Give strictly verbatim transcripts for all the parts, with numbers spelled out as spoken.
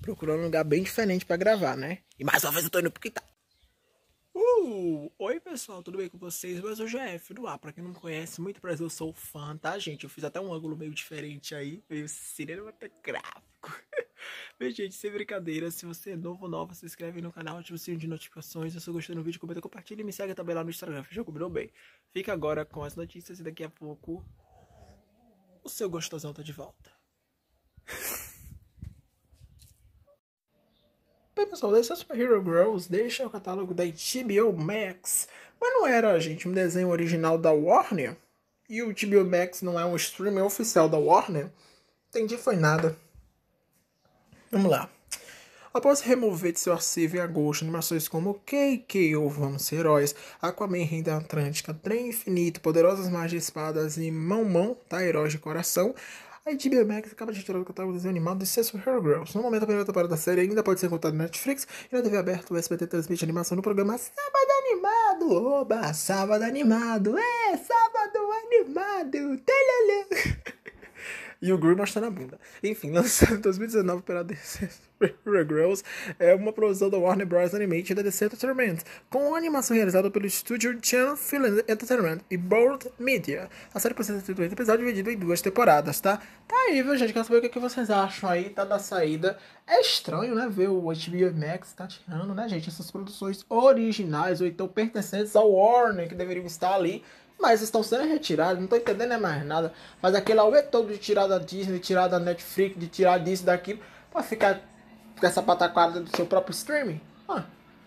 procurando um lugar bem diferente pra gravar, né? E mais uma vez eu tô indo pro quintal. Uh, oi pessoal, tudo bem com vocês? Eu sou o G F do ar, pra quem não me conhece, muito prazer, eu sou fã, tá gente? Eu fiz até um ângulo meio diferente aí, meio cinematográfico. Mas gente, sem brincadeira, se você é novo ou nova, se inscreve aí no canal, ativa o sininho de notificações. Se você gostou do vídeo, comenta, compartilha e me segue também lá no Instagram, fechou? Combinou bem? Fica agora com as notícias e daqui a pouco o seu gostosão tá de volta. Bem, pessoal, The Superhero Girls deixa o catálogo da H B O Max. Mas não era, gente, um desenho original da Warner? E o H B O Max não é um streaming oficial da Warner? Entendi, foi nada. Vamos lá. Após remover de seu arquivo em agosto animações como K K ou Vamos Ser Heróis, Aquaman Rei da Atlântica, Trem Infinito, Poderosas Magias de Espadas e Mão Mão, tá? Heróis de Coração, a H B O Max acaba de retirar o catálogo do desenho animado de Superhero Girls. No momento, a primeira temporada da série ainda pode ser contada na Netflix e na T V aberta o S B T transmite a animação no programa Sábado Animado. Oba, Sábado Animado, é, Sábado Animado, telele. E o Gru mostrando a bunda. Enfim, lançado em dois mil e dezenove pela D C Superhero Girls, é uma produção da Warner Bros. Animation e da D C Entertainment, com animação realizada pelo estúdio Channel Film Entertainment e Bold Media. A série precisa ter oito episódios divididos em duas temporadas, tá? Tá aí, viu, gente? Quero saber o que vocês acham aí, tá, da saída. É estranho, né, ver o H B O Max tá tirando, né, gente, essas produções originais ou então pertencentes ao Warner, que deveriam estar ali, mas estão sendo retirados, não tô entendendo é mais nada. Mas aquele auê todo de tirar da Disney, de tirar da Netflix, de tirar disso, daquilo, pra ficar com essa pataquada do seu próprio streaming. Ah.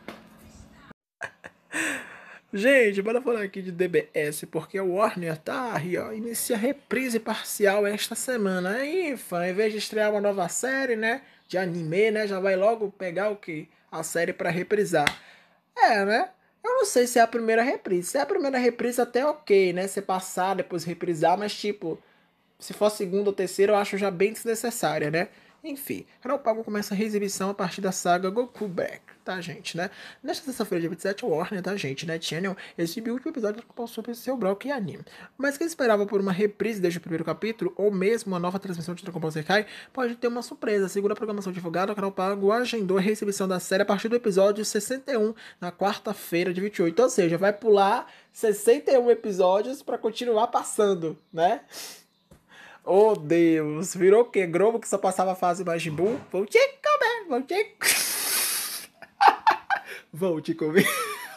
Gente, bora falar aqui de D B S, porque o Warner tá aí, ó, inicia reprise parcial esta semana. Aí, fã, em vez de estrear uma nova série, né, de anime, né, já vai logo pegar o que? A série pra reprisar. É, né? Eu não sei se é a primeira reprise. Se é a primeira reprise, até ok, né? Você passar, depois reprisar, mas tipo, se for a segunda ou terceira, eu acho já bem desnecessária, né? Enfim, Canal Pago começa a reexibição a partir da saga Goku Black, tá, gente, né? Nesta sexta-feira, dia vinte e sete, Warner, tá, gente, né? Channel exibiu o último episódio do Dragon Ball Super Seu Brock e anime. Mas quem esperava por uma reprise desde o primeiro capítulo, ou mesmo uma nova transmissão de Dragon Ball Z Kai, pode ter uma surpresa. Segundo a programação divulgada, o Canal Pago agendou a reexibição da série a partir do episódio sessenta e um, na quarta-feira de vinte e oito. Ou seja, vai pular sessenta e um episódios pra continuar passando, né? Oh, Deus. Virou o quê? Globo que só passava a fase Majin Buu? Vou te comer, vou te... Vou te comer.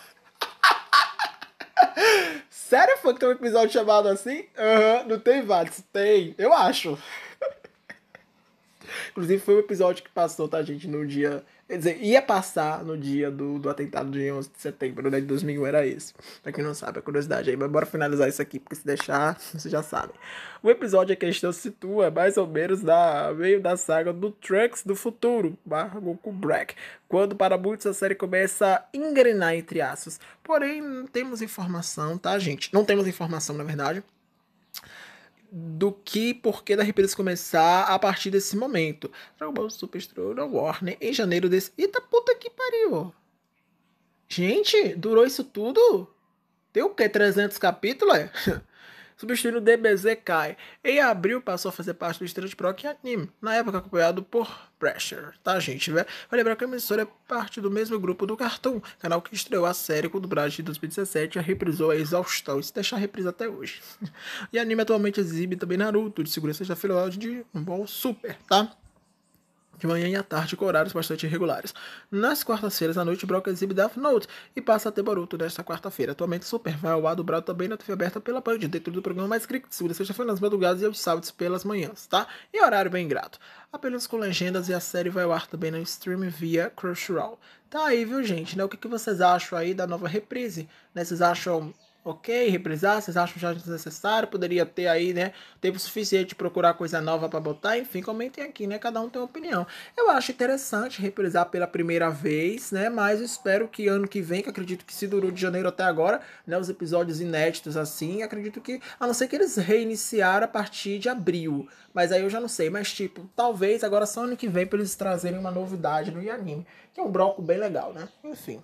Sério, foi que tem um episódio chamado assim? Aham, uhum, não tem vários? Tem, eu acho. Inclusive foi um episódio que passou, tá, gente, no dia... Quer dizer, ia passar no dia do, do atentado de onze de setembro, né, de dois mil e um, era esse. Pra quem não sabe, a curiosidade aí. Mas bora finalizar isso aqui, porque se deixar, vocês já sabem. O episódio em questão se situa mais ou menos na meio da saga do Trunks do futuro, barra Goku Black, quando para muitos a série começa a engrenar, entre aspas. Porém, não temos informação, tá, gente? Não temos informação, na verdade, do que porquê da reprise começar a partir desse momento. Dragon Ball Super estreou na Warner em janeiro desse... Eita puta que pariu! Gente, durou isso tudo? Tem o quê? trezentos capítulos? É? Substituindo o D B Z Kai. Em abril passou a fazer parte do Estreante Pro que anime, na época acompanhado por Pressure, tá, gente? Vai lembrar que a emissora é parte do mesmo grupo do Cartoon, canal que estreou a série com dublagem de dois mil e dezessete e a reprisou a exaustão, e se deixar a reprisa até hoje. E a anime atualmente exibe também Naruto, de segunda sexta-feira de um bom super, tá? De manhã e à tarde, com horários bastante irregulares. Nas quartas-feiras à noite, Brock exibe Death Note e passa a ter Boruto nesta quarta-feira. Atualmente, Super vai ao ar dobrado também na T V aberta pela Band, dentro do programa mais crítico de segunda e sexta-feira nas madrugadas e aos sábados pelas manhãs, tá? E horário bem ingrato. Apenas com legendas, e a série vai ao ar também no stream via Crunchyroll. Tá aí, viu, gente? Né? O que, que vocês acham aí da nova reprise? Né? Vocês acham... ok, reprisar, vocês acham já desnecessário? Poderia ter aí, né, tempo suficiente de procurar coisa nova pra botar? Enfim, comentem aqui, né, cada um tem uma opinião. Eu acho interessante reprisar pela primeira vez, né, mas eu espero que ano que vem, que acredito que se durou de janeiro até agora, né, os episódios inéditos assim, acredito que, a não ser que eles reiniciaram a partir de abril, mas aí eu já não sei, mas tipo, talvez agora só ano que vem pra eles trazerem uma novidade no anime, que é um bloco bem legal, né, enfim.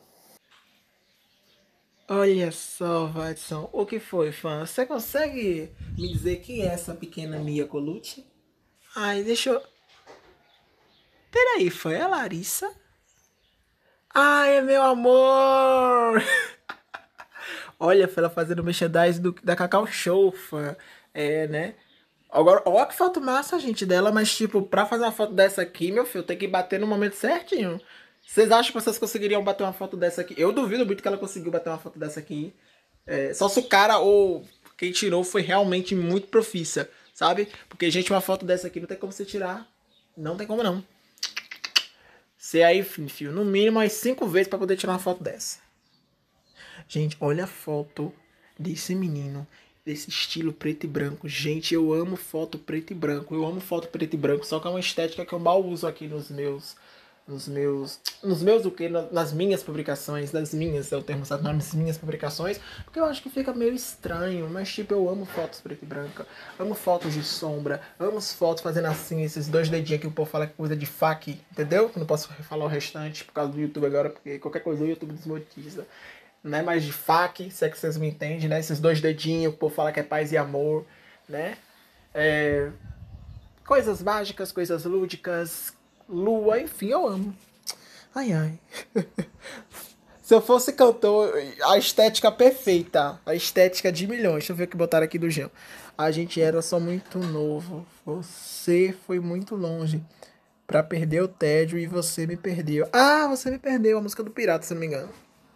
Olha só, Watson, o que foi, fã? Você consegue me dizer quem é essa pequena Mia Colucci? Ai, deixa eu... Peraí, foi a Larissa? Ai, meu amor! Olha, foi ela fazendo merchandising do, da Cacau Show, fã. É, né? Agora, olha que foto massa, gente, dela, mas, tipo, pra fazer uma foto dessa aqui, meu filho, tem que bater no momento certinho. Vocês acham que vocês conseguiriam bater uma foto dessa aqui? Eu duvido muito que ela conseguiu bater uma foto dessa aqui. É, só se o cara ou quem tirou foi realmente muito profissa, sabe? Porque, gente, uma foto dessa aqui não tem como você tirar. Não tem como não. Você aí, filho, no mínimo umas cinco vezes pra poder tirar uma foto dessa. Gente, olha a foto desse menino, desse estilo preto e branco. Gente, eu amo foto preto e branco. Eu amo foto preto e branco, só que é uma estética que eu mal uso aqui nos meus... Nos meus... Nos meus o quê? Nas minhas publicações. Nas minhas, é o termo certo, nas minhas publicações. Porque eu acho que fica meio estranho. Mas, tipo, eu amo fotos preto e branca. Amo fotos de sombra. Amo fotos fazendo assim, esses dois dedinhos que o povo fala que é coisa de fac. Entendeu? Eu não posso falar o restante por causa do YouTube agora, porque qualquer coisa o YouTube desmonetiza. Né, mais de fac, se é que vocês me entendem, né? Esses dois dedinhos, o povo fala que é paz e amor, né? É... Coisas mágicas, coisas lúdicas, lua, enfim, eu amo. Ai, ai. Se eu fosse cantor, a estética perfeita, a estética de milhões. Deixa eu ver o que botaram aqui do Jean. A gente era só muito novo. Você foi muito longe pra perder o tédio e você me perdeu. Ah, você me perdeu, a música do Pirata, se não me engano.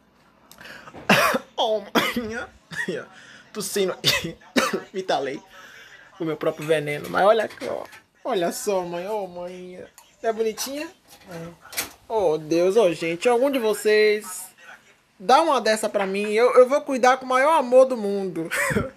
Oh, manhã. Tossindo aqui. Me talei. O meu próprio veneno. Mas olha aqui, ó. Olha só, mãe. Ô, oh, mãe. É bonitinha? É. Oh, Deus. Ô, oh, gente. Algum de vocês dá uma dessa pra mim. Eu, eu vou cuidar com o maior amor do mundo.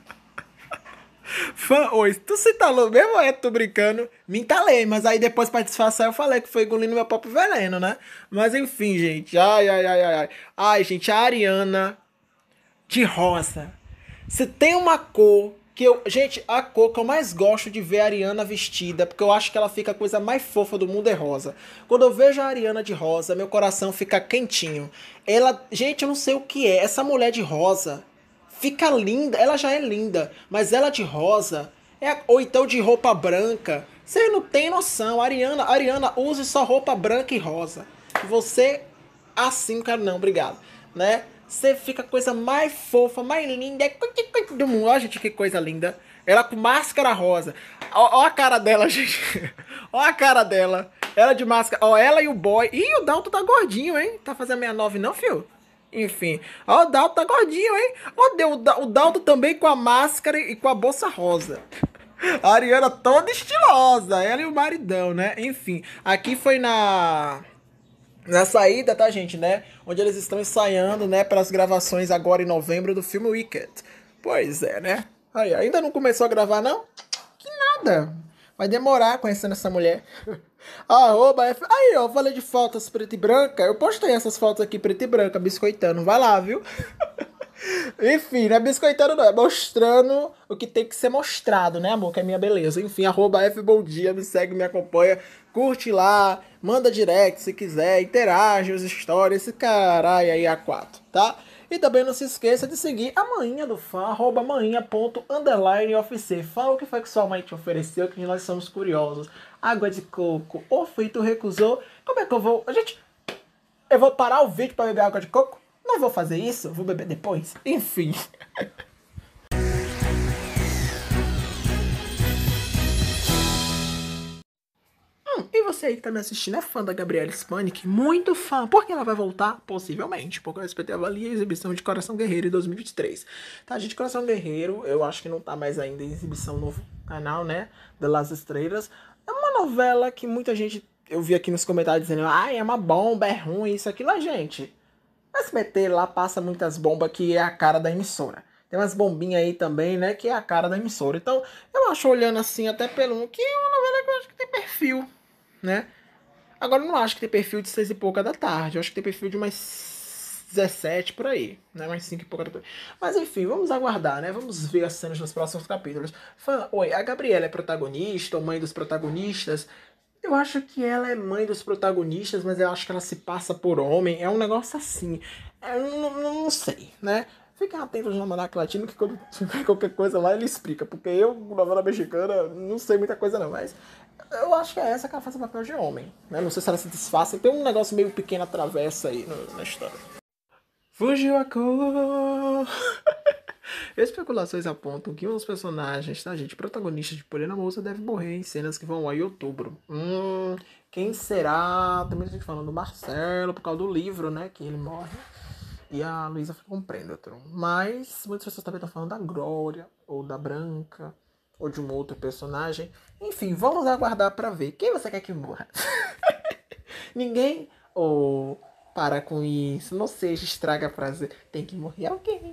Fã, oi. Tu se talou mesmo ou é? Tô brincando. Me entalei. Mas aí depois pra disfarçar eu falei que foi engolindo meu próprio veneno, né? Mas enfim, gente. Ai, ai, ai, ai. Ai, ai gente. A Ariana... de rosa. Se tem uma cor que eu... Gente, a cor que eu mais gosto de ver a Ariana vestida, porque eu acho que ela fica a coisa mais fofa do mundo, é rosa. Quando eu vejo a Ariana de rosa, meu coração fica quentinho. Ela... Gente, eu não sei o que é. Essa mulher de rosa fica linda. Ela já é linda, mas ela de rosa... É... Ou então de roupa branca. Você não tem noção. Ariana, Ariana, use só roupa branca e rosa. Você... Assim, cara, não, obrigado. Né? Você fica a coisa mais fofa, mais linda do mundo. Olha, gente, que coisa linda. Ela com máscara rosa. Ó, ó a cara dela, gente. Ó a cara dela. Ela de máscara. Ó, ela e o boy. Ih, o Dalton tá gordinho, hein? Tá fazendo sessenta e nove não, fio? Enfim. Ó, o Dalton tá gordinho, hein? Ó, o Dalton também com a máscara e com a bolsa rosa. A Ariana toda estilosa. Ela e o maridão, né? Enfim. Aqui foi na... Na saída, tá, gente, né? Onde eles estão ensaiando, né, para as gravações agora em novembro do filme Wicked. Pois é, né? Aí, ainda não começou a gravar, não? Que nada. Vai demorar conhecendo essa mulher. Arroba F... Aí, ó, falei de fotos preto e branca. Eu postei essas fotos aqui preto e branca, biscoitando. Vai lá, viu? Enfim, não é biscoitando não, é mostrando o que tem que ser mostrado, né, amor? Que é minha beleza. Enfim, arroba F Bom Dia, me segue, me acompanha, curte lá, manda direct se quiser, interage os stories, esse caralho aí a quatro, tá? E também não se esqueça de seguir a manhinha do fã, arroba manhinha ponto underline ofc. Fala o que foi que sua mãe te ofereceu, que nós somos curiosos. Água de coco, ou feito recusou. Como é que eu vou... Gente, eu vou parar o vídeo pra beber água de coco? Não vou fazer isso, vou beber depois. Enfim. hum, e você aí que tá me assistindo é fã da Gabriela Spanik? Muito fã. Por que ela vai voltar? Possivelmente. Porque o S B T avalia a exibição de Coração Guerreiro em dois mil e vinte e três. Tá, gente, Coração Guerreiro, eu acho que não tá mais ainda em exibição no canal, né? The Las Estrelas. É uma novela que muita gente... Eu vi aqui nos comentários dizendo, ai, é uma bomba, é ruim, isso, aquilo. A gente... O S B T lá passa muitas bombas que é a cara da emissora. Tem umas bombinhas aí também, né, que é a cara da emissora. Então, eu acho, olhando assim, até pelo... que é uma novela que eu acho que tem perfil, né? Agora, eu não acho que tem perfil de seis e pouca da tarde. Eu acho que tem perfil de umas dezessete por aí, né? Mais cinco e pouca da tarde. Mas, enfim, vamos aguardar, né? Vamos ver as cenas nos próximos capítulos. Fã, oi, a Gabriela é protagonista ou mãe dos protagonistas? Eu acho que ela é mãe dos protagonistas, mas eu acho que ela se passa por homem. É um negócio assim. Eu não, não, não sei, né? Fiquem atentos no Almanac Latino, que quando tiver qualquer coisa lá, ele explica. Porque eu, novela mexicana, não sei muita coisa não, mas eu acho que é essa que ela faz o papel de homem, né? Não sei se ela se disfarça, tem um negócio meio pequeno atravessa aí no, na história. Fugiu a cor! Especulações apontam que um dos personagens, tá, gente, protagonistas de Poliana Moça deve morrer em cenas que vão ao em outubro. Hum, quem será? Também a gente falando do Marcelo, por causa do livro, né, que ele morre. E a Luísa fica com Predator. Mas muitas pessoas também estão falando da Glória, ou da Branca, ou de um outro personagem. Enfim, vamos aguardar pra ver. Quem você quer que morra? Ninguém? Ou oh, para com isso, não seja, estraga a frase. Tem que morrer alguém.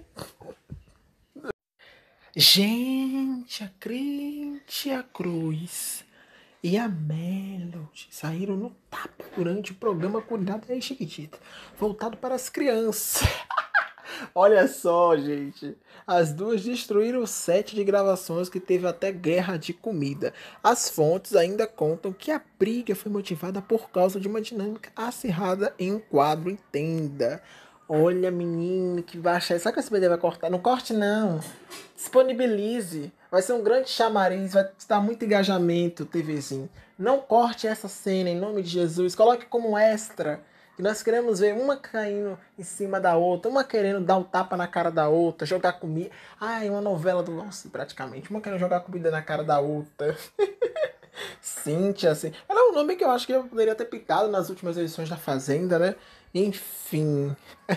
Gente, a Crente, a Cruz e a Melody saíram no tapa durante o programa Cuidado aí Chiquitita, voltado para as crianças. Olha só, gente, as duas destruíram o set de gravações que teve até guerra de comida. As fontes ainda contam que a briga foi motivada por causa de uma dinâmica acirrada em um quadro em tenda. Olha, menino, que vai achar. Sabe que o S B T vai cortar? Não corte, não. Disponibilize. Vai ser um grande chamariz. Vai dar muito engajamento, TVzinho. Não corte essa cena, em nome de Jesus. Coloque como extra. E nós queremos ver uma caindo em cima da outra. Uma querendo dar um tapa na cara da outra. Jogar comida. Ai, uma novela do Nossa, praticamente. Uma querendo jogar comida na cara da outra. Cíntia, assim. Ela é um nome que eu acho que eu poderia ter pintado nas últimas edições da Fazenda, né? Enfim.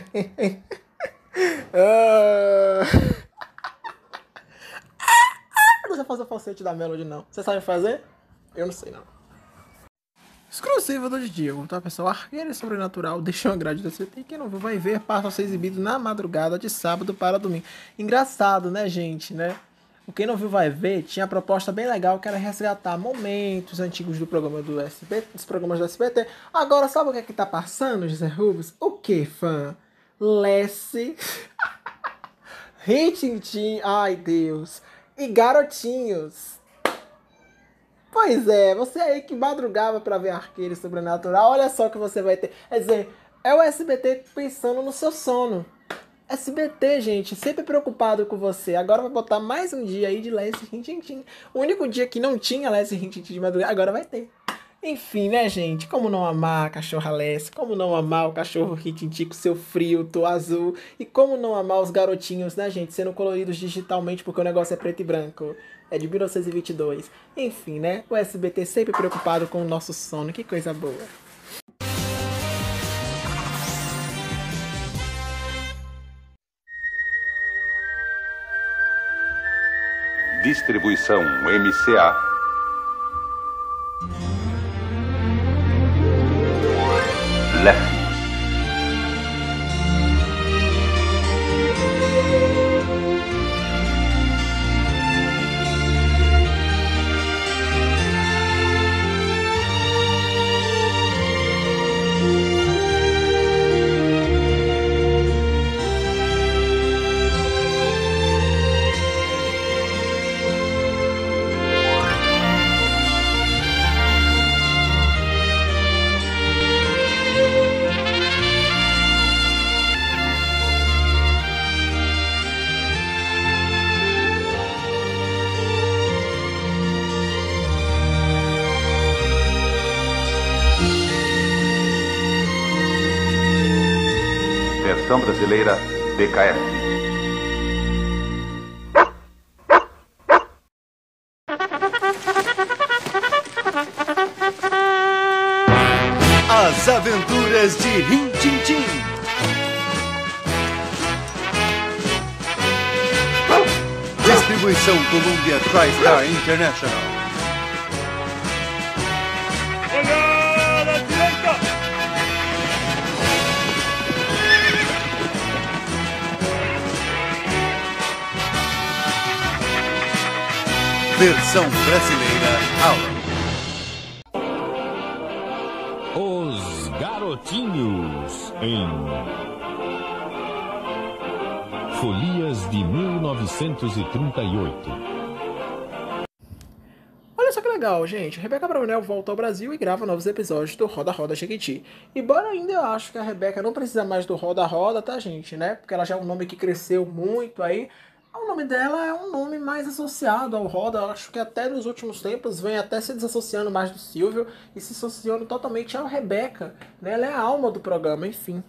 uh... Não sei fazer o falsete da Melody, não. Você sabe fazer? Eu não sei, não. Exclusiva do Diego, tá, pessoal? Arqueiro Sobrenatural deixou uma grade do S B T. Quem não viu vai ver, passa a ser exibido na madrugada de sábado para domingo. Engraçado, né, gente, né? Quem não viu vai ver, tinha a proposta bem legal que era resgatar momentos antigos do programa do S B T, dos programas do S B T. Agora, sabe o que é que tá passando, José Rubens? O que, fã? Lessie, Rintintim, ai Deus, e Garotinhos. Pois é, você aí que madrugava pra ver Arqueiro Sobrenatural, olha só o que você vai ter. Quer dizer, é o S B T pensando no seu sono. S B T, gente, sempre preocupado com você. Agora vai botar mais um dia aí de Lessie Rintintim. O único dia que não tinha Lessie Rintintim de madrugada, agora vai ter. Enfim, né, gente? Como não amar a cachorra Lessie? Como não amar o cachorro Rintintim com seu frio, tô azul? E como não amar os garotinhos, né, gente? Sendo coloridos digitalmente porque o negócio é preto e branco. É de mil novecentos e vinte e dois. Enfim, né? O S B T sempre preocupado com o nosso sono. Que coisa boa. Distribuição M C A. Left. Versão brasileira B K F. As Aventuras de Rintintim. Distribuição Columbia TriStar International. Versão brasileira Aula. Os Garotinhos em Folias de mil novecentos e trinta e oito. Olha só que legal. legal, gente. Rebeca Bravanel volta ao Brasil e grava novos episódios do Roda Roda Jequiti. Embora ainda eu acho que a Rebeca não precisa mais do Roda Roda, tá, gente, né? Porque ela já é um nome que cresceu muito aí. O nome dela é um nome mais associado ao Roda. Eu acho que até nos últimos tempos vem até se desassociando mais do Silvio e se associando totalmente à Rebeca, né? Ela é a alma do programa, enfim.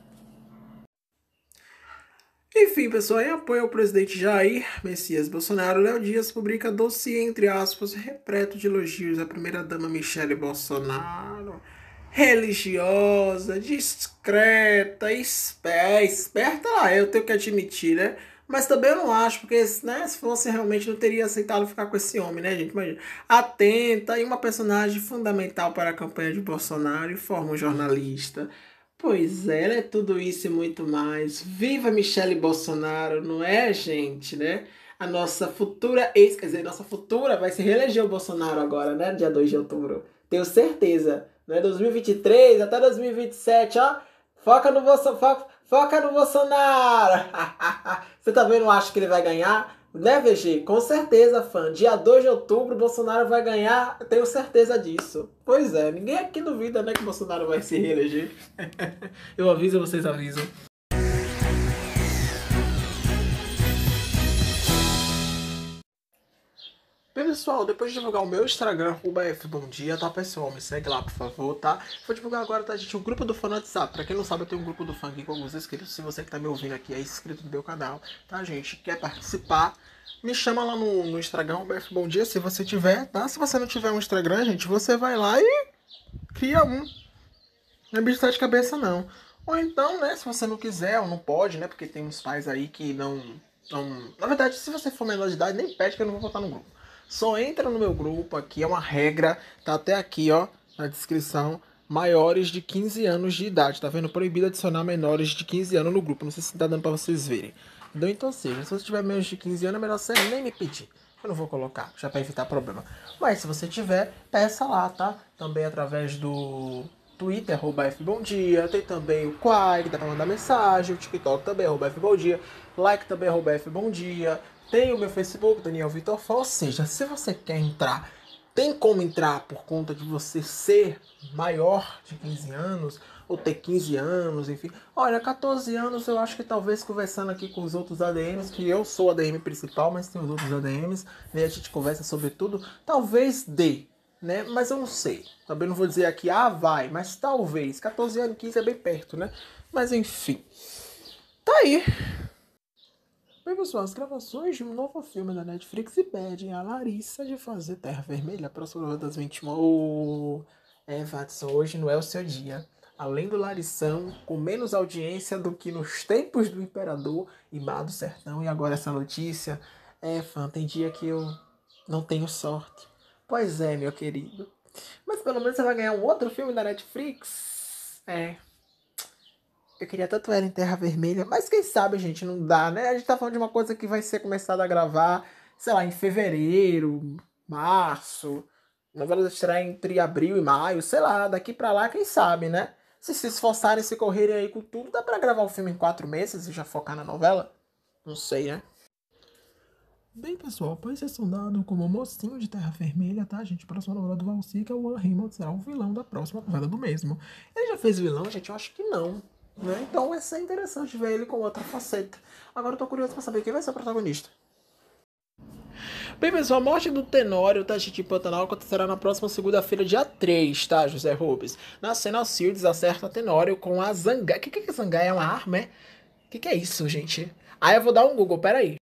Enfim, pessoal, em apoio ao presidente Jair Messias Bolsonaro, Léo Dias publica dossiê, entre aspas, repleto de elogios à primeira-dama Michele Bolsonaro. Religiosa, discreta, esperta, esperta lá, eu tenho que admitir, né? Mas também eu não acho, porque né, se fosse realmente não teria aceitado ficar com esse homem, né, gente? Imagina. Atenta e uma personagem fundamental para a campanha de Bolsonaro e forma um jornalista. Pois é, ela é tudo isso e muito mais. Viva Michele Bolsonaro, não é, gente, né? A nossa futura ex, quer dizer, nossa futura vai se reeleger o Bolsonaro agora, né? Dia dois de outubro. Tenho certeza. Né? dois mil e vinte e três até dois mil e vinte e sete, ó. Foca no, Bolso, foca, foca no Bolsonaro. Você também não acha que ele vai ganhar? Né, V G? Com certeza, fã. Dia dois de outubro, Bolsonaro vai ganhar. Tenho certeza disso. Pois é, ninguém aqui duvida, né, que Bolsonaro vai se reeleger. Eu aviso, vocês avisam. Bem, pessoal, depois de divulgar o meu Instagram, arroba F Bom Dia, tá, pessoal? Me segue lá, por favor, tá? Vou divulgar agora, tá, gente, o grupo do fã no WhatsApp. Pra quem não sabe, eu tenho um grupo do fã aqui com alguns inscritos. Se você que tá me ouvindo aqui é inscrito no meu canal, tá, gente? Quer participar, me chama lá no, no Instagram, arroba F Bom Dia, se você tiver, tá? Se você não tiver um Instagram, gente, você vai lá e cria um. Não é bicho de cabeça, não. Ou então, né, se você não quiser ou não pode, né, porque tem uns pais aí que não... não... Na verdade, se você for menor de idade, nem pede que eu não vou botar no grupo. Só entra no meu grupo, aqui é uma regra, tá até aqui, ó, na descrição, maiores de quinze anos de idade, tá vendo? Proibido adicionar menores de quinze anos no grupo, não sei se tá dando pra vocês verem. Então, então seja, se você tiver menos de quinze anos, é melhor você nem me pedir, eu não vou colocar, já pra evitar problema. Mas se você tiver, peça lá, tá? Também através do Twitter, arroba F Bom Dia, tem também o Quai, que dá pra mandar mensagem, o TikTok também, arroba F Bom Dia, like também, arroba F Bom Dia. Tem o meu Facebook, Daniel Vitor Fó, ou seja, se você quer entrar, tem como entrar por conta de você ser maior de quinze anos, ou ter quinze anos, enfim. Olha, catorze anos eu acho que talvez conversando aqui com os outros A D Ms, que eu sou o A D M principal, mas tem os outros A D Ms, né, a gente conversa sobre tudo, talvez dê, né, mas eu não sei. Também não vou dizer aqui, ah, vai, mas talvez, catorze anos, quinze é bem perto, né, mas enfim. Tá aí. Bem, pessoal, as gravações de um novo filme da Netflix impedem a Larissa de fazer Terra Vermelha para as das vinte e uma. Oh, é, Watson, hoje não é o seu dia. Além do Larissão, com menos audiência do que nos tempos do Imperador e Mar do Sertão. E agora essa notícia. É, fã, tem dia que eu não tenho sorte. Pois é, meu querido. Mas pelo menos você vai ganhar um outro filme da Netflix. É... Eu queria tanto ela em Terra Vermelha, mas quem sabe, gente, não dá, né? A gente tá falando de uma coisa que vai ser começada a gravar, sei lá, em fevereiro, março. A novela estará entre abril e maio, sei lá, daqui pra lá, quem sabe, né? Se se esforçarem, se correrem aí com tudo, dá pra gravar o filme em quatro meses e já focar na novela? Não sei, né? Bem, pessoal, após ser sondado como mocinho de Terra Vermelha, tá, gente? Próxima novela do Valsica, o Ian Reynolds será o vilão da próxima novela do mesmo. Ele já fez vilão, gente? Eu acho que não. Né? Então vai ser interessante ver ele com outra faceta. Agora eu tô curioso pra saber quem vai ser o protagonista. Bem, pessoal, a morte do Tenório, tá, gente, em Pantanal acontecerá na próxima segunda-feira, dia três, tá, José Rubens? Na cena, Alcides acerta Tenório com a Zangai. O que, que é Zangai? É uma arma, é? O que, que é isso, gente? Aí eu vou dar um Google, peraí.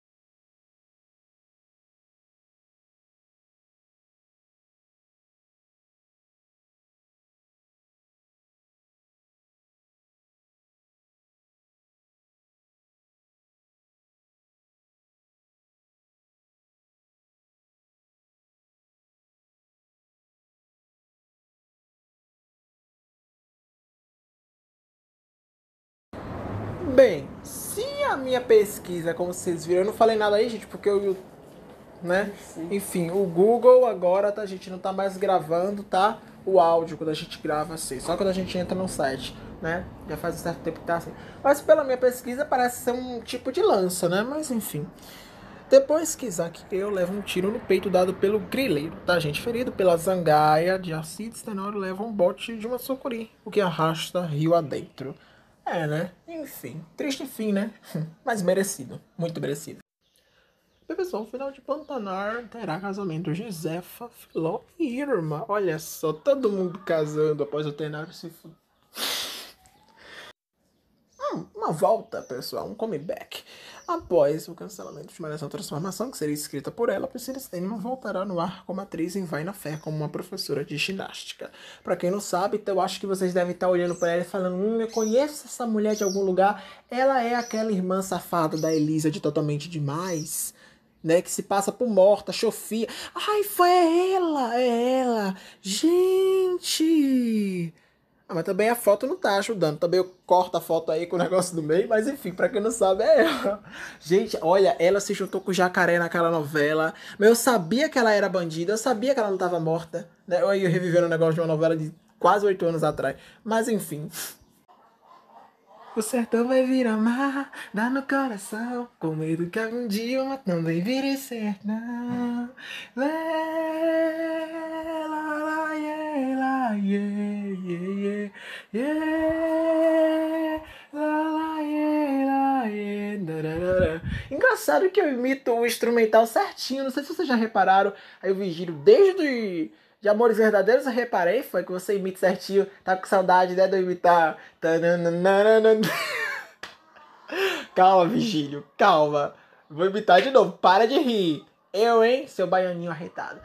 Bem, se a minha pesquisa, como vocês viram, eu não falei nada aí, gente, porque eu, né? Enfim, o Google agora, tá, a gente não tá mais gravando, tá? O áudio quando a gente grava assim, só quando a gente entra no site, né? Já faz um certo tempo que tá assim. Mas pela minha pesquisa parece ser um tipo de lança, né? Mas enfim. Depois que Zaqueu leva um tiro no peito dado pelo grileiro, tá, gente? Ferido pela zangaia de Alcides, Tenório leva um bote de uma sucuri, o que arrasta rio adentro. É, né? Enfim, triste fim, né? Mas merecido, muito merecido. Bem, pessoal, o final de Pantanar terá casamento Josefa, Filó e Irma. Olha só, todo mundo casando após o Tenório se fuder. Hum, uma volta, pessoal, um comeback. Após o cancelamento de Malhação Transformação, que seria escrita por ela, Priscila Steinman voltará no ar como atriz em Vai na Fé, como uma professora de ginástica. Pra quem não sabe, então eu acho que vocês devem estar olhando pra ela e falando: hum, eu conheço essa mulher de algum lugar. Ela é aquela irmã safada da Elisa de Totalmente Demais, né, que se passa por morta, chofia. Ai, foi ela, é ela. Gente... Ah, mas também a foto não tá ajudando. Também eu corto a foto aí com o negócio do meio. Mas enfim, pra quem não sabe, é ela. Gente, olha, ela se juntou com o Jacaré naquela novela. Mas eu sabia que ela era bandida. Eu sabia que ela não tava morta, né? Eu ia revivendo o negócio de uma novela de quase oito anos atrás. Mas enfim. O sertão vai virar mar, dá no coração, com medo que algum dia uma também vire sertão. Lé, lá, lá, yeah, lá, yeah, yeah, yeah, yeah, lá, lá, yeah, lá, yeah, dararara. Engraçado que eu imito o instrumental certinho, não sei se vocês já repararam, aí eu vigilo desde... De Amores Verdadeiros eu reparei, foi que você imita certinho, tá com saudade, né, de eu imitar. Calma, Vigílio, calma. Vou imitar de novo, para de rir. Eu, hein, seu baianinho arretado.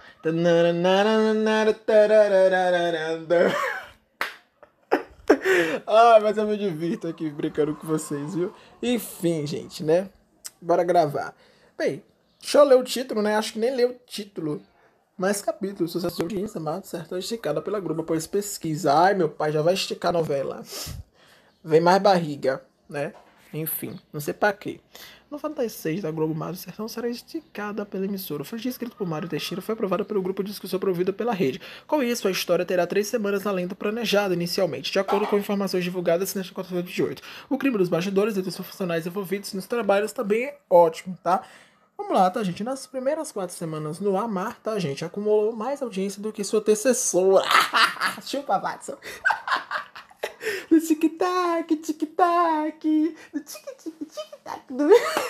Ah, mas eu me divirto aqui brincando com vocês, viu? Enfim, gente, né? Bora gravar. Bem, deixa eu ler o título, né? Acho que nem leu o título. Mais capítulo, sucesso de audiência, Mato Sertão esticada pela Globo após pesquisa. Ai, meu pai, já vai esticar a novela. Vem mais barriga, né? Enfim, não sei pra quê. noventa e seis da Globo Mato Sertão será esticada pela emissora. Foi escrito por Mário Teixeira e foi aprovada pelo grupo de discussão provido pela rede. Com isso, a história terá três semanas além do planejado inicialmente, de acordo com informações divulgadas nesta quarta-feira de oito. O crime dos bastidores e dos profissionais envolvidos nos trabalhos também é ótimo, tá? Vamos lá, tá, gente? Nas primeiras quatro semanas no Amar, tá, gente? Acumulou mais audiência do que sua antecessora. Chupa, Watson. No tic-tac, tic-tac. No tic-tic, tic-tac. Do...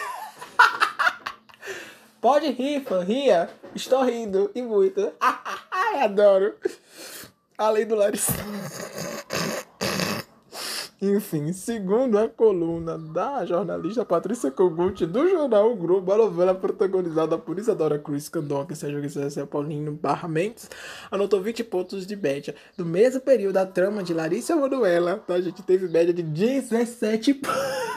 Pode rir, fã. Ria. Estou rindo. E muito. Ai, adoro. Além do Larissa. Enfim, segundo a coluna da jornalista Patrícia Kogut do jornal O Globo, a novela protagonizada por Isadora Cruz Candonca, Sérgio Guilherme Paulino Barra Mendes, anotou vinte pontos de média. Do mesmo período, a trama de Larissa Manoela, tá? A gente teve média de dezessete pontos.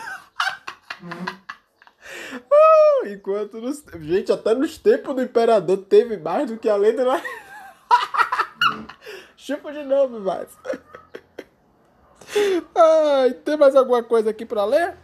uh, enquanto, nos... gente, até nos tempos do Imperador teve mais do que a lenda lá. Chupa de novo, mais. Ai, tem mais alguma coisa aqui pra ler?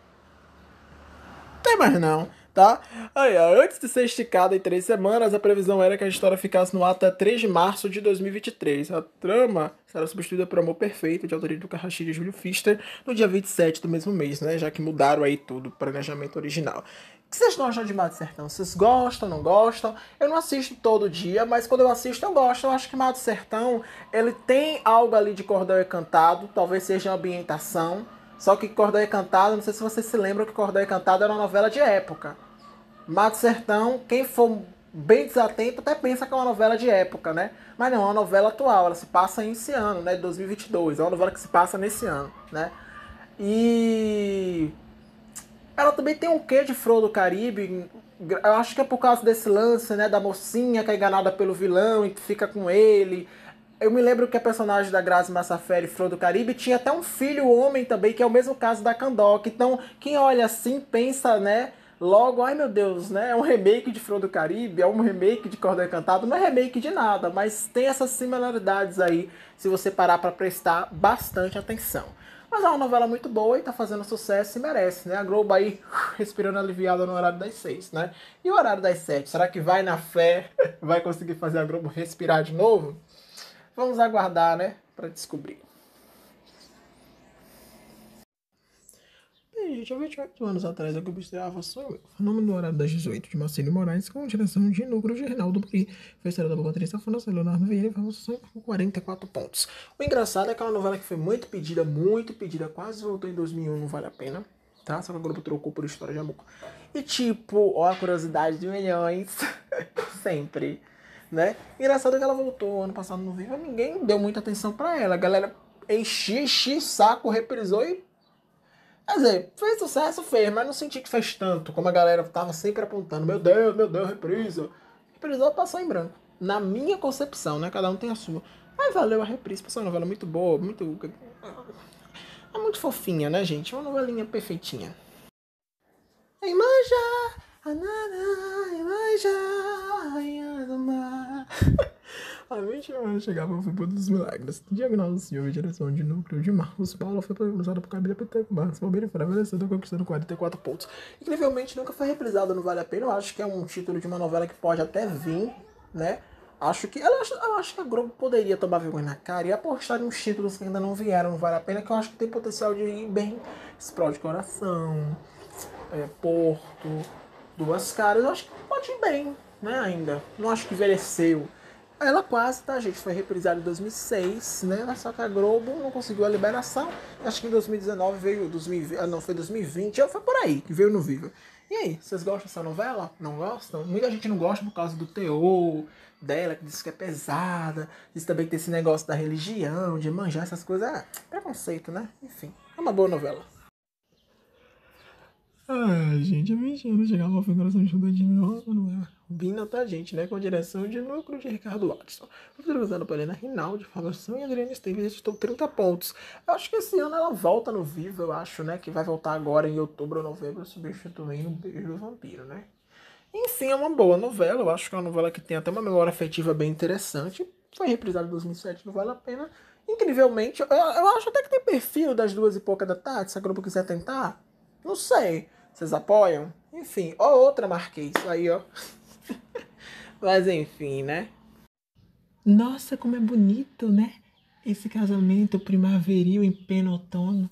Tem mais não, tá? Aí, ó, antes de ser esticada em três semanas, a previsão era que a história ficasse no ar até três de março de dois mil e vinte e três. A trama será substituída por Amor Perfeito, de autoria do Carrachide e Júlio Pfister, no dia vinte e sete do mesmo mês, né? Já que mudaram aí tudo, o planejamento original. O que vocês estão achando de Mato Sertão? Vocês gostam, não gostam? Eu não assisto todo dia, mas quando eu assisto eu gosto. Eu acho que Mato Sertão, ele tem algo ali de Cordel e Cantado, talvez seja a ambientação. Só que Cordel e Cantado, não sei se vocês se lembram que Cordel e Cantado era uma novela de época. Mato Sertão, quem for bem desatento até pensa que é uma novela de época, né? Mas não, é uma novela atual, ela se passa esse ano, né? dois mil e vinte e dois, é uma novela que se passa nesse ano, né? E... ela também tem um quê de Flor do Caribe. Eu acho que é por causa desse lance, né, da mocinha que é enganada pelo vilão e fica com ele. Eu me lembro que a personagem da Grazi Massafera, Flor do Caribe, tinha até um filho homem também, que é o mesmo caso da Candoca. Então, quem olha assim, pensa, né, logo, ai meu Deus, né, é um remake de Flor do Caribe, é um remake de Cordel Cantado. Não é remake de nada, mas tem essas similaridades aí, se você parar pra prestar bastante atenção. Mas é uma novela muito boa e tá fazendo sucesso e merece, né? A Globo aí respirando aliviada no horário das seis, né? E o horário das sete? Será que vai na fé? Vai conseguir fazer a Globo respirar de novo? Vamos aguardar, né? Pra descobrir. Bem, gente, há vinte e oito anos atrás, a Globo estreava Sonho Meu, Fenômeno do Horário das dezoito, de Marcelo Moraes, com direção de núcleo de Reinaldo Buri. Foi estrelada por Patrícia Afonso, Leonardo Vieira e Fábio com quarenta e quatro pontos. O engraçado é que é uma novela que foi muito pedida, muito pedida, quase voltou em dois mil e um, não vale a pena, tá? Só que a Globo trocou por História de Amor. E tipo, ó a curiosidade de milhões, sempre, né? Engraçado que ela voltou ano passado no Viva, ninguém deu muita atenção pra ela, a galera enchi, enchi saco, reprisou e... Quer dizer, fez sucesso, fez, mas não senti que fez tanto, como a galera tava sempre apontando. Meu Deus, meu Deus, reprisa. Reprisou, passou em branco. Na minha concepção, né? Cada um tem a sua. Mas valeu a reprise, passou uma novela muito boa, muito... É muito fofinha, né, gente? Uma novelinha perfeitinha. Imanja, anana, imanja, rainha do mar. A vinte anos chegava ao Fim dos Milagres. Diagnóstico Silva e direção de núcleo de Marcos Paulo foi protagonizada por Camila Peteco, Marcos Palmeira e Fara Vencedor, conquistando quarenta e quatro pontos. Incrivelmente, nunca foi reprisada no Vale a Pena. Eu acho que é um título de uma novela que pode até vir, né? Acho que, eu acho, eu acho que a Globo poderia tomar vergonha na cara e apostar em uns títulos que ainda não vieram no Vale a Pena, que eu acho que tem potencial de ir bem. Explode Coração, é, Porto, Duas Caras. Eu acho que pode ir bem, né? Ainda. Não acho que envelheceu. Ela quase, tá, gente? Foi reprisada em dois mil e seis, né? Só que a Globo não conseguiu a liberação. Acho que em dois mil e dezenove veio... dois mil e vinte, ah, não, foi dois mil e vinte. Foi por aí que veio no Viva. E aí, vocês gostam dessa novela? Não gostam? Muita gente não gosta por causa do teor dela, que diz que é pesada. Diz também que tem esse negócio da religião, de manjar essas coisas. Ah, preconceito, né? Enfim, é uma boa novela. Ah, gente, a vinte anos chegava ao fim do coração de estudante Bina, tá, gente, né? Com a direção de núcleo de Ricardo Watson. Foi protagonizada por Helena Rinaldi, Fábio e Adriana Esteves, editou trinta pontos. Eu acho que esse ano ela volta no Vivo, eu acho, né? Que vai voltar agora em outubro ou novembro, substituindo o Beijo do Vampiro, né? Enfim, é uma boa novela. Eu acho que é uma novela que tem até uma memória afetiva bem interessante. Foi reprisada em dois mil e sete, não vale a pena. Incrivelmente, eu, eu acho até que tem perfil das duas e pouca da tarde, se a Globo quiser tentar. Não sei. Vocês apoiam? Enfim, ó outra Marquês. Aí, ó. Mas enfim, né? Nossa, como é bonito, né? Esse casamento primaveril em pleno outono.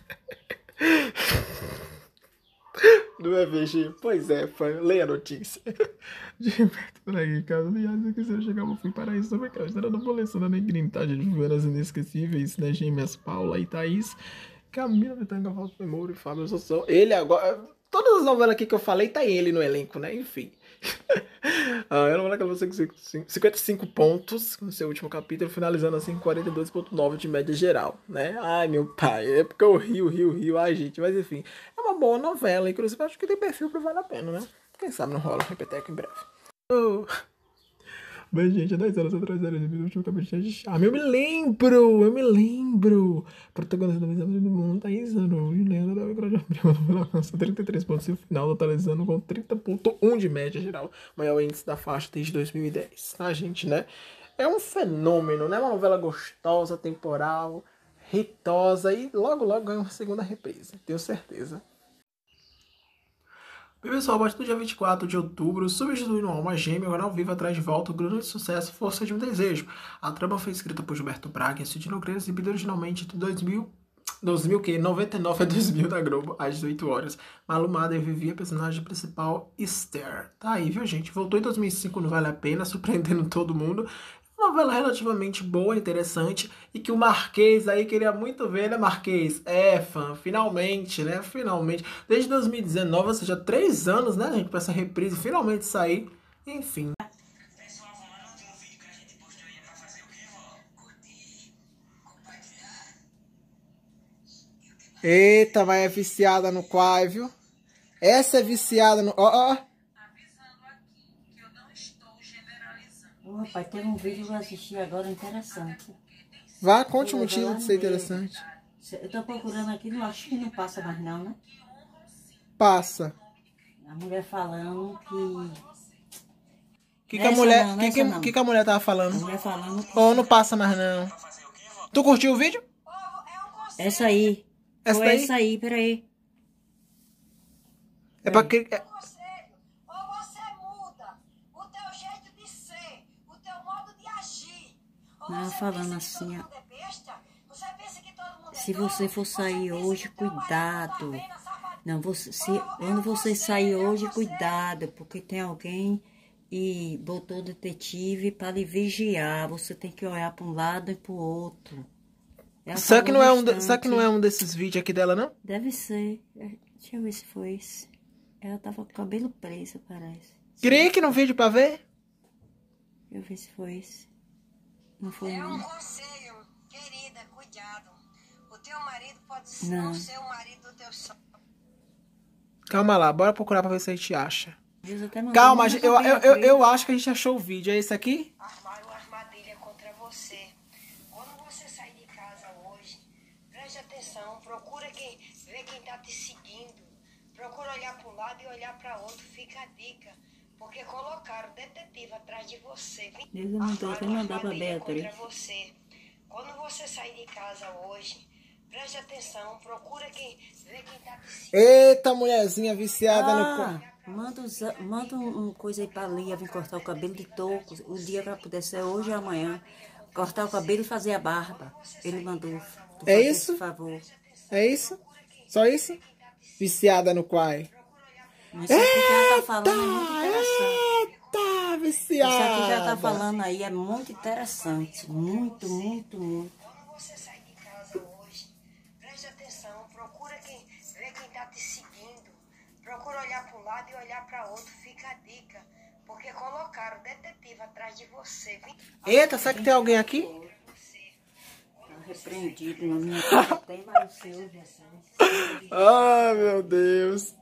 Do E V G. Pois é, fã. Leia a notícia. De perto por aí, caso aliás, eu quiser chegar ao fim para isso, sobre aquela história da boleção da Negrinho, tá, gente? Viveras inesquecíveis, né? Gêmeas Paula e Thaís. Camila Vitanga, Valdo Memória e Fábio Assunção. Ele agora... Todas as novelas aqui que eu falei, tá ele no elenco, né? Enfim. Ah, é uma novela que você com cinquenta e cinco pontos no seu último capítulo, finalizando assim com quarenta e dois vírgula nove de média geral, né? Ai, meu pai, é porque eu rio, rio, rio. Ai, gente, mas enfim. É uma boa novela, inclusive acho que tem perfil pra Vale a Pena, né? Quem sabe não rola um repeteco em breve. Oh. Mas, gente, há dez anos atrás era o último capítulo de charme. Eu me lembro, eu me lembro. Protagonista da Visão do Mundo, Thaís Araújo, Leandro da Vitória de Prima, novela alcança trinta e três pontos e o final totalizando com trinta vírgula um de média geral. Maior índice da faixa desde dois mil e dez, tá, gente, né? É um fenômeno, né? Uma novela gostosa, temporal, ritosa e logo, logo ganha uma segunda reprise, tenho certeza. E pessoal, a partir do dia vinte e quatro de outubro, substituindo Alma Gêmea, agora ao vivo atrás de volta o grande sucesso Força de um Desejo. A trama foi escrita por Gilberto Braga e Sidney Nogueira, exibida originalmente entre dois mil, dois mil que noventa e nove a dois mil da Globo, às dezoito horas. Malu Mader vivia a personagem principal Esther. Tá aí, viu, gente? Voltou em dois mil e cinco, não vale a pena, surpreendendo todo mundo. Uma novela relativamente boa, interessante, e que o Marquês aí queria muito ver, né, Marquês? É, fã, finalmente, né, finalmente. Desde dois mil e dezenove, ou seja, três anos, né, gente, pra essa reprise finalmente sair. Enfim. Eita, vai é viciada no Quai, viu? Essa é viciada no... Ó, ó. Ô, rapaz, tem um vídeo que eu assisti agora interessante. Vá, conte o motivo de ser interessante. Eu tô procurando aqui, não acho que não passa mais não, né? Passa. A mulher falando que... Que que a mulher, não, que, que, não. que que a mulher tava falando? A mulher falando que... Ou não passa mais não. Tu curtiu o vídeo? Essa aí. Essa Foi daí? essa aí, peraí. É pra que... É... Ela falando assim, ó. Se você for sair hoje, cuidado. Não, você, se, quando você sair hoje, cuidado, porque tem alguém e botou o detetive para lhe vigiar. Você tem que olhar para um lado e para o outro. Ela Será que, falou não é um de- bastante. será que não é um desses vídeos aqui dela, não? Deve ser. É, deixa eu ver se foi esse. Ela tava com o cabelo preso, parece. Clique no vídeo pra ver. Deixa eu ver se foi esse. Não foi É um não. conselho, querida, cuidado. O teu marido pode Não. não ser o marido do teu sonho. Calma lá, bora procurar pra ver se a gente acha. Deus até mandou Calma, uma gente, eu, eu, também, eu, acredita? eu acho que a gente achou o vídeo. É esse aqui? Armaram uma armadilha contra você. Quando você sair de casa hoje, preste atenção, procura quem, ver quem tá te seguindo. Procura olhar para um lado e olhar para outro. Fica a dica. Porque colocaram detetive atrás de você. Deus mandou até Armaram uma mandar pra armadilha Beatriz. contra você. Quando você sair de casa hoje, preste atenção, procura quem, ver quem tá te seguindo. Eita, mulherzinha viciada no... Ah, manda, os- manda um, um coisa aí pra Lia vir cortar o cabelo de toco. O dia pra poder ser hoje ou amanhã. Cortar o cabelo e fazer a barba. Ele mandou. tu É fazer isso? esse favor. É isso? Só isso? Viciada no quai. Mas isso aqui que ela tá falando é muito interessante. Eita, Isso aqui que ela tá viciada. falando aí é muito interessante. Muito, muito, muito. Quando você sair de casa hoje, preste atenção, procura quem, ver quem tá te seguindo. Procura olhar para um lado e olhar para outro. Fica a dica, porque colocaram detetive atrás de você. Eita, será que tem alguém aqui? Tá repreendido na minha casa. Tem mais o seu, Jesus. Ai, meu Deus.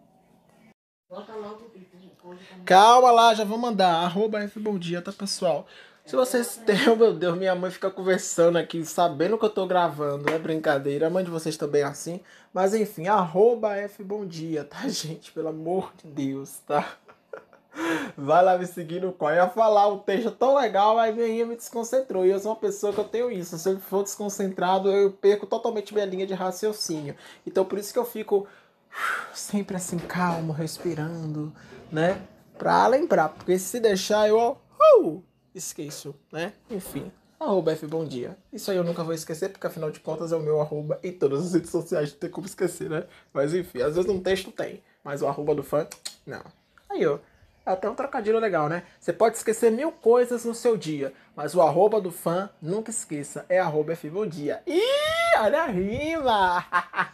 Calma lá, já vou mandar. Arroba F Bom Dia, tá, pessoal? Se vocês têm... Oh, meu Deus, minha mãe fica conversando aqui, sabendo que eu tô gravando. É brincadeira. A mãe de vocês também é assim. Mas, enfim, arroba F Bom Dia, tá, gente? Pelo amor de Deus, tá? Vai lá me seguir no qual. Eu ia falar um texto tão legal, aí minha me desconcentrou. E eu sou uma pessoa que eu tenho isso. Se eu for desconcentrado, eu perco totalmente minha linha de raciocínio. Então, por isso que eu fico sempre assim, calmo, respirando, né? Pra lembrar. Porque se deixar, eu ó, uh, esqueço, né? Enfim. Arroba F Bom Dia. Isso aí eu nunca vou esquecer, porque afinal de contas é o meu arroba em todas as redes sociais. Não tem como esquecer, né? Mas enfim, às vezes um texto tem. Mas o arroba do fã, não. Aí, ó. É até um trocadilho legal, né? Você pode esquecer mil coisas no seu dia, mas o arroba do fã, nunca esqueça, é arroba F Bom Dia. Ih, olha a rima!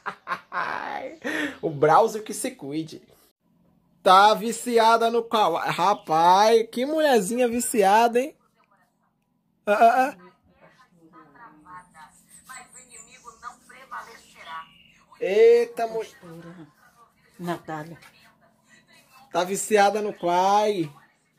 O browser que se cuide. Tá viciada no qual? Rapaz, que mulherzinha viciada, hein? Ah, ah, ah. Eita, mulher. Natália. Tá viciada no Quai.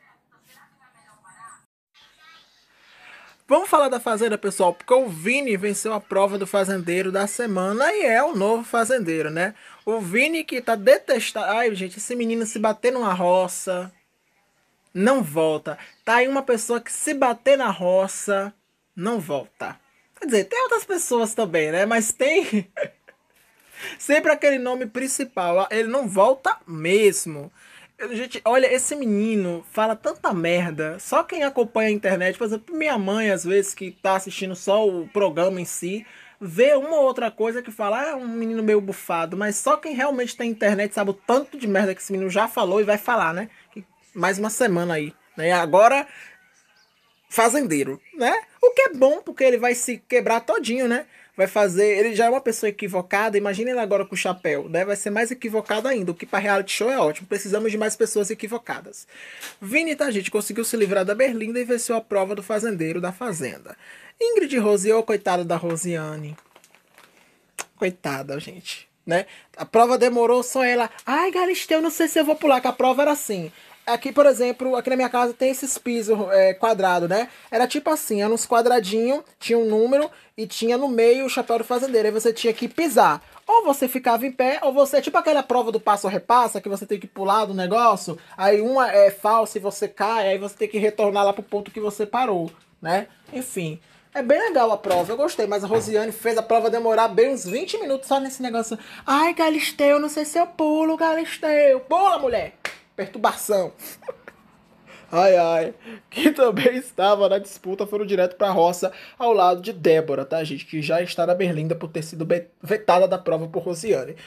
Vamos falar da Fazenda, pessoal, porque o Vini venceu a prova do fazendeiro da semana e é o novo fazendeiro, né? O Vini que tá detestando... Ai, gente, esse menino se bater numa roça, não volta. Tá aí uma pessoa que se bater na roça, não volta. Quer dizer, tem outras pessoas também, né? Mas tem... sempre aquele nome principal. Ele não volta mesmo. Gente, olha, esse menino fala tanta merda. Só quem acompanha a internet, por exemplo, minha mãe, às vezes, que tá assistindo só o programa em si, vê uma ou outra coisa que fala, ah, é um menino meio bufado. Mas só quem realmente tem internet sabe o tanto de merda que esse menino já falou e vai falar, né? Mais uma semana aí, né? E agora, fazendeiro, né? O que é bom, porque ele vai se quebrar todinho, né? Vai fazer... Ele já é uma pessoa equivocada. Imagina ele agora com o chapéu, né? Vai ser mais equivocado ainda. O que para reality show é ótimo. Precisamos de mais pessoas equivocadas. Vini, tá, gente? Conseguiu se livrar da Berlinda e venceu a prova do fazendeiro da Fazenda. Ingrid Rosiô, coitada da Rosiane. Coitada, gente. Né? A prova demorou, só ela... Ai, Galisteu, não sei se eu vou pular, que a prova era assim... Aqui, por exemplo, aqui na minha casa tem esses pisos é, quadrados, né? Era tipo assim, eram uns quadradinhos, tinha um número e tinha no meio o chapéu do fazendeiro. Aí você tinha que pisar. Ou você ficava em pé, ou você... Tipo aquela prova do passo repassa, que você tem que pular do negócio. Aí uma é falsa e você cai, aí você tem que retornar lá pro ponto que você parou, né? Enfim... É bem legal a prova, eu gostei, mas a Rosiane fez a prova demorar bem uns vinte minutos só nesse negócio. Ai, Galisteu, não sei se eu pulo, Galisteu. Pula, mulher! Perturbação. Ai, ai. Quem também estava na disputa foram direto pra roça ao lado de Débora, tá, gente? Que já está na Berlinda por ter sido vetada da prova por Rosiane.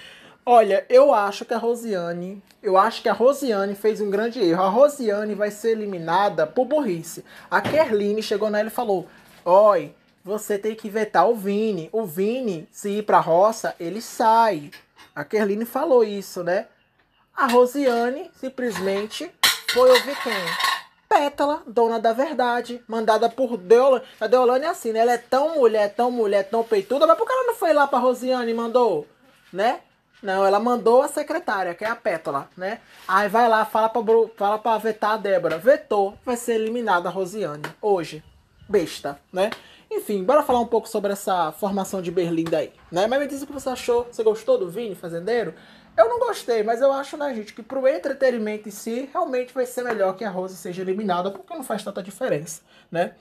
Olha, eu acho que a Rosiane, eu acho que a Rosiane fez um grande erro. A Rosiane vai ser eliminada por burrice. A Kerline chegou nela e falou: "Oi, você tem que vetar o Vini. O Vini, se ir pra roça, ele sai." A Kerline falou isso, né? A Rosiane simplesmente foi ouvir quem? Pétala, dona da verdade, mandada por Deolane. A Deolane é assim, né? Ela é tão mulher, tão mulher, tão peituda, mas por que ela não foi lá pra Rosiane e mandou, né? Não, ela mandou a secretária, que é a Pétala, né? Aí vai lá, fala pra, fala pra vetar a Débora. Vetou, vai ser eliminada a Rosiane. Hoje. Besta, né? Enfim, bora falar um pouco sobre essa formação de Berlinda aí, né? Mas me diz o que você achou. Você gostou do Vini Fazendeiro? Eu não gostei, mas eu acho, né, gente, que pro entretenimento em si, realmente vai ser melhor que a Rose seja eliminada, porque não faz tanta diferença, né?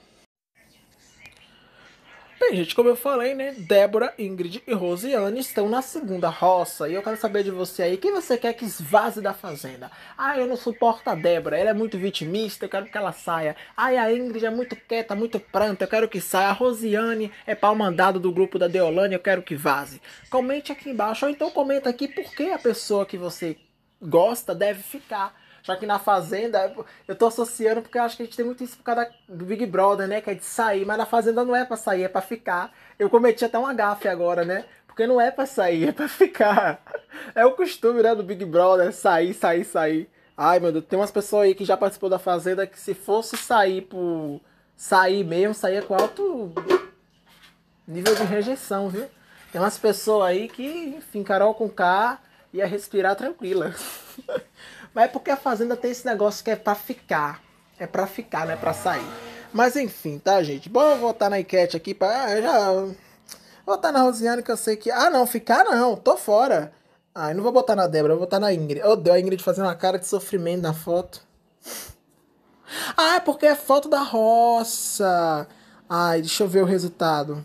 Bem, gente, como eu falei, né, Débora, Ingrid e Rosiane estão na segunda roça. E eu quero saber de você aí, quem você quer que esvaze da Fazenda? Ah, eu não suporto a Débora, ela é muito vitimista, eu quero que ela saia. Ah, a Ingrid é muito quieta, muito pranta, eu quero que saia. A Rosiane é pau mandado do grupo da Deolane, eu quero que vaze. Comente aqui embaixo, ou então comenta aqui por que a pessoa que você gosta deve ficar. Já que na Fazenda, eu tô associando porque eu acho que a gente tem muito isso por causa do Big Brother, né? Que é de sair, mas na Fazenda não é pra sair, é pra ficar. Eu cometi até uma gafe agora, né? Porque não é pra sair, é pra ficar. É o costume, né, do Big Brother, sair, sair, sair. Ai, meu Deus, tem umas pessoas aí que já participou da Fazenda que se fosse sair por... sair mesmo, saía com alto nível de rejeição, viu? Tem umas pessoas aí que, enfim, Carol com K ia respirar tranquila. Mas é porque a Fazenda tem esse negócio que é pra ficar. É pra ficar, não é pra sair. Mas enfim, tá, gente? Bora voltar na enquete aqui pra... Ah, já... Votar na Rosiane que eu sei que... Ah, não, ficar não. Tô fora. Ah, eu não vou botar na Débora, eu vou botar na Ingrid. Oh, deu a Ingrid fazendo uma cara de sofrimento na foto. Ah, é porque é foto da roça. Ai, deixa eu ver o resultado.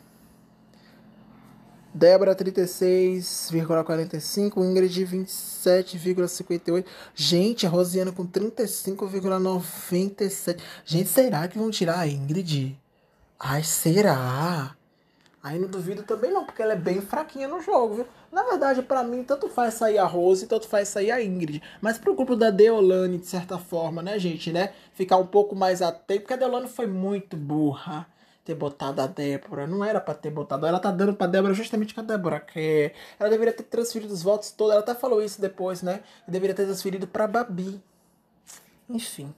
Débora trinta e seis vírgula quarenta e cinco, Ingrid vinte e sete vírgula cinquenta e oito. Gente, a Rosiane com trinta e cinco vírgula noventa e sete. Gente, será que vão tirar a Ingrid? Ai, será? Aí não duvido também não, porque ela é bem fraquinha no jogo, viu? Na verdade, pra mim, tanto faz sair a Rose, tanto faz sair a Ingrid. Mas pro grupo da Deolane, de certa forma, né, gente, né? Ficar um pouco mais atento, porque a Deolane foi muito burra. Ter botado a Débora, não era pra ter botado, ela tá dando pra Débora justamente que a Débora quer. Ela deveria ter transferido os votos todos, ela até falou isso depois, né? Deveria ter transferido pra Babi. Enfim.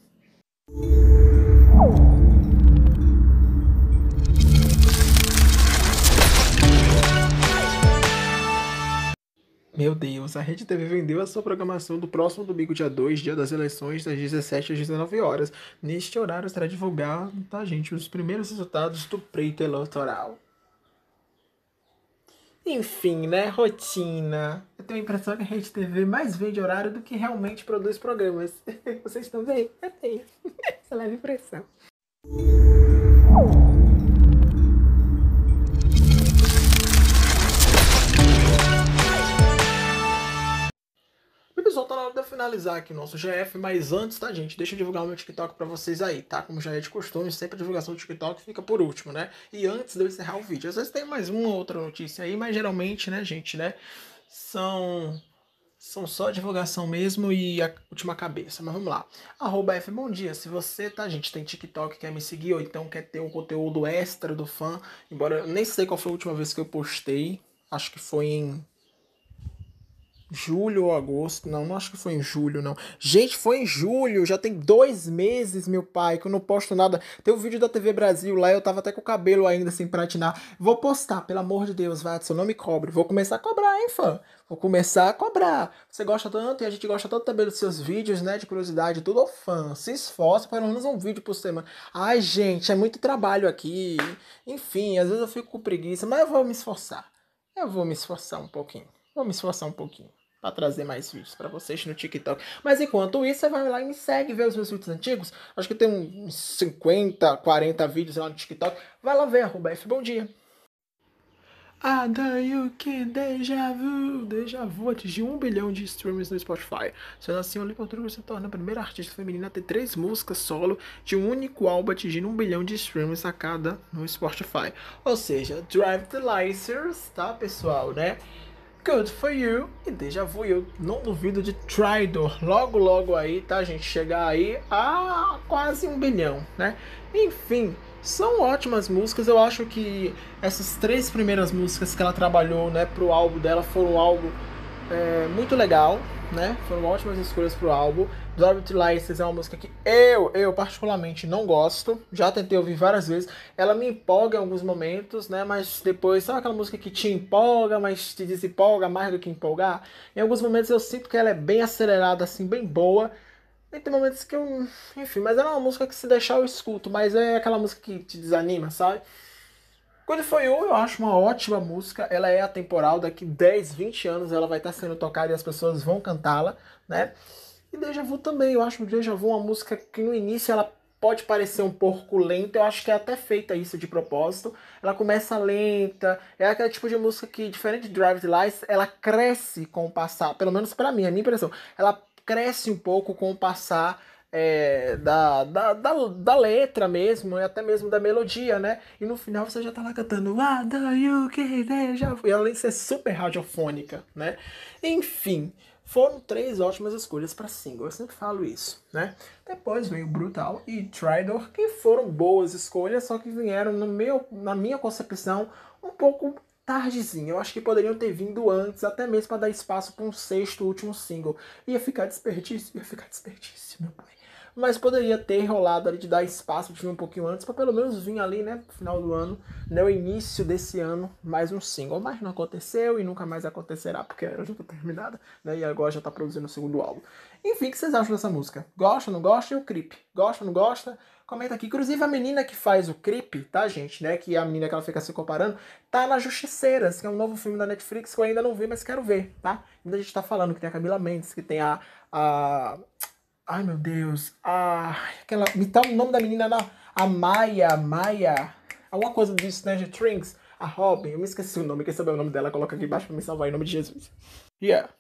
Meu Deus, a Rede T V vendeu a sua programação do próximo domingo, dia dois, dia das eleições, das dezessete às dezenove horas. Neste horário será divulgado, tá, gente, os primeiros resultados do pleito eleitoral. Enfim, né, rotina. Eu tenho a impressão que a Rede T V mais vende horário do que realmente produz programas. Vocês também? Eu tenho essa leve impressão. Pessoal, tá na hora de eu finalizar aqui o nosso G F, mas antes, tá, gente, deixa eu divulgar o meu TikTok pra vocês aí, tá? Como já é de costume, sempre a divulgação do TikTok fica por último, né? E antes de eu encerrar o vídeo, às vezes tem mais uma outra notícia aí, mas geralmente, né, gente, né, são... São só divulgação mesmo e a última cabeça. Mas vamos lá. Arroba F Bom Dia. Se você, tá, gente, tem TikTok, quer me seguir, ou então quer ter um conteúdo extra do fã, embora eu nem sei qual foi a última vez que eu postei, acho que foi em... julho ou agosto, não, não acho que foi em julho, não. Gente, foi em julho, já tem dois meses, meu pai, que eu não posto nada. Tem o vídeo da T V Brasil lá, eu tava até com o cabelo ainda sem platinar. Vou postar, pelo amor de Deus, Watson, não me cobre. Vou começar a cobrar, hein, fã? Vou começar a cobrar. Você gosta tanto e a gente gosta tanto também dos seus vídeos, né, de curiosidade, tudo, ô fã. Se esforça, pelo menos um vídeo por semana. Ai, gente, é muito trabalho aqui. Enfim, às vezes eu fico com preguiça, mas eu vou me esforçar. Eu vou me esforçar um pouquinho. Vou me esforçar um pouquinho para trazer mais vídeos para vocês no TikTok. Mas enquanto isso, você vai lá e me segue, ver os meus vídeos antigos. Acho que tem uns cinquenta, quarenta vídeos lá no TikTok. Vai lá ver, arroba F Bom Dia. Adayuki Deja Vu. Deja Vu atingiu um bilhão de streams no Spotify. Sendo assim, Olivia Rodrigo se torna a primeira artista feminina a ter três músicas solo de um único álbum atingindo um bilhão de streams a cada no Spotify. Ou seja, Drive the Licers, tá, pessoal, né? Good For You e Deja Vu. Eu não duvido de Traidor logo logo aí, tá, gente? Chegar aí a quase um bilhão, né? Enfim, são ótimas músicas. Eu acho que essas três primeiras músicas que ela trabalhou, né, pro álbum dela foram algo é, muito legal, né? Foram ótimas escolhas pro álbum. Driver's License é uma música que eu, eu particularmente não gosto. Já tentei ouvir várias vezes. Ela me empolga em alguns momentos, né? Mas depois, sabe aquela música que te empolga, mas te desempolga mais do que empolgar? Em alguns momentos eu sinto que ela é bem acelerada, assim, bem boa. E tem momentos que eu... Enfim, mas ela é uma música que se deixar eu escuto. Mas é aquela música que te desanima, sabe? Good For You eu acho uma ótima música. Ela é atemporal. Daqui dez, vinte anos ela vai estar sendo tocada e as pessoas vão cantá-la, né? E Deja Vu também, eu acho que Deja Vu é uma música que no início ela pode parecer um pouco lenta, eu acho que é até feita isso de propósito. Ela começa lenta, é aquele tipo de música que, diferente de Driver's License, ela cresce com o passar, pelo menos pra mim, a minha impressão. Ela cresce um pouco com o passar é, da, da, da, da letra mesmo, e até mesmo da melodia, né? E no final você já tá lá cantando What do you get Deja Vu? E além de ser super radiofônica, né? Enfim... Foram três ótimas escolhas para single, eu sempre falo isso, né? Depois veio Brutal e Traidor, que foram boas escolhas, só que vieram, no meu, na minha concepção, um pouco tardezinho. Eu acho que poderiam ter vindo antes, até mesmo para dar espaço para um sexto último single. Ia ficar desperdício, ia ficar desperdício, meu pai. Mas poderia ter rolado ali de dar espaço de vir um pouquinho antes, para pelo menos vir ali, né, no final do ano, no né, início desse ano, mais um single. Mas não aconteceu e nunca mais acontecerá, porque ela já tá terminada, né, e agora já tá produzindo o segundo álbum. Enfim, o que vocês acham dessa música? Gosta, não gosta? E o clipe? Gosta, não gosta? Comenta aqui. Inclusive a menina que faz o clipe, tá, gente, né, que é a menina que ela fica se comparando, tá na Justiceiras, que é um novo filme da Netflix que eu ainda não vi, mas quero ver, tá? Ainda a gente tá falando que tem a Camila Mendes, que tem a... a... Ai, meu Deus. Ah, aquela... Me dá o nome da menina lá. A Maia, Maia. Alguma coisa de Stranger Things. A Robin. Eu me esqueci o nome. Quer saber o nome dela? Coloca aqui embaixo pra me salvar em nome de Jesus. Yeah.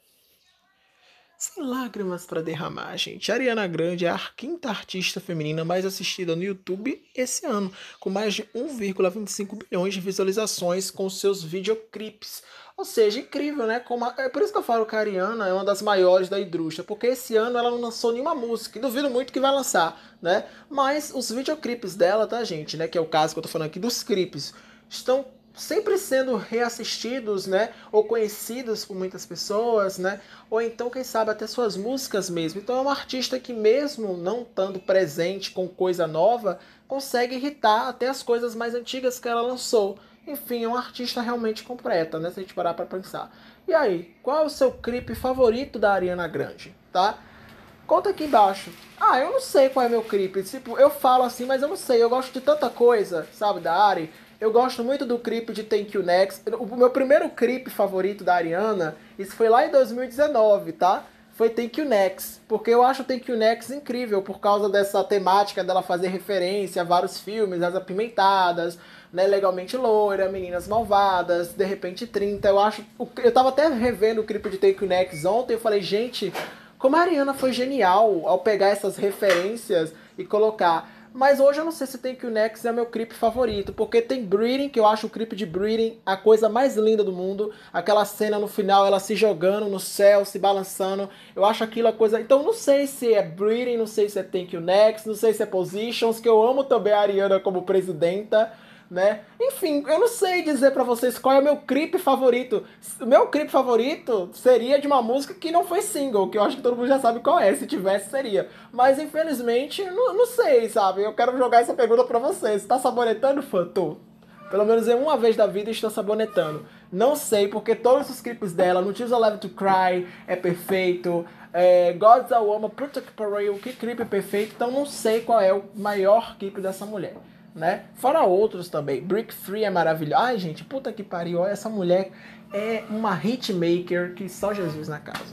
Sem lágrimas pra derramar, gente. A Ariana Grande é a quinta artista feminina mais assistida no YouTube esse ano, com mais de um vírgula vinte e cinco bilhões de visualizações com seus videoclipes. Ou seja, incrível, né? Como a... É por isso que eu falo que a Ariana é uma das maiores da indústria, porque esse ano ela não lançou nenhuma música, e duvido muito que vai lançar, né? Mas os videoclipes dela, tá, gente, né? Que é o caso que eu tô falando aqui dos clipes, estão sempre sendo reassistidos, né, ou conhecidos por muitas pessoas, né, ou então, quem sabe, até suas músicas mesmo. Então é uma artista que, mesmo não estando presente com coisa nova, consegue irritar até as coisas mais antigas que ela lançou. Enfim, é uma artista realmente completa, né, se a gente parar pra pensar. E aí, qual é o seu clipe favorito da Ariana Grande, tá? Conta aqui embaixo. Ah, eu não sei qual é meu clipe. Tipo, eu falo assim, mas eu não sei. Eu gosto de tanta coisa, sabe, da Ari. Eu gosto muito do clipe de Thank You Next. O meu primeiro clipe favorito da Ariana, isso foi lá em dois mil e dezenove, tá? Foi Thank You Next. Porque eu acho Thank You Next incrível por causa dessa temática dela fazer referência a vários filmes, As Apimentadas, né, Legalmente Loira, Meninas Malvadas, De Repente trinta. Eu acho... Eu tava até revendo o clipe de Thank You Next ontem e eu falei, gente, como a Ariana foi genial ao pegar essas referências e colocar... Mas hoje eu não sei se Thank You Next é meu clipe favorito, porque tem Breathing, que eu acho o clipe de Breathing a coisa mais linda do mundo. Aquela cena no final, ela se jogando no céu, se balançando. Eu acho aquilo a coisa... Então não sei se é Breathing, não sei se é Thank You Next, não sei se é Positions, que eu amo também a Ariana como presidenta, né? Enfim, eu não sei dizer pra vocês qual é o meu clipe favorito. O meu clipe favorito seria de uma música que não foi single, que eu acho que todo mundo já sabe qual é, se tivesse seria. Mas infelizmente, não, não sei, sabe? Eu quero jogar essa pergunta pra vocês. Tá sabonetando, fã? Tô. Pelo menos em uma vez da vida estou sabonetando. Não sei, porque todos os clipes dela, No Tears I Love to Cry é perfeito, é, God's a Woman, Protect Parade, que clipe perfeito. Então não sei qual é o maior clipe dessa mulher, né? Fora outros também. Break Free é maravilhoso. Ai, gente, puta que pariu. Essa mulher é uma hitmaker que só Jesus na casa.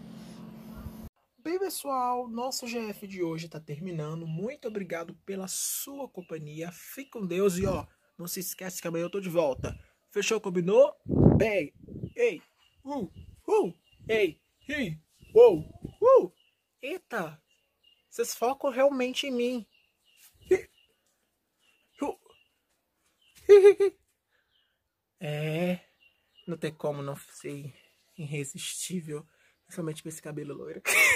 Bem, pessoal, nosso G F de hoje tá terminando. Muito obrigado pela sua companhia. Fique com Deus e, ó, não se esquece que amanhã eu tô de volta. Fechou? Combinou? Ei, ei, uh, uh, ei, ei, uou, uh. Eita, vocês focam realmente em mim. É, não tem como não sei. irresistível. Principalmente com esse cabelo loiro.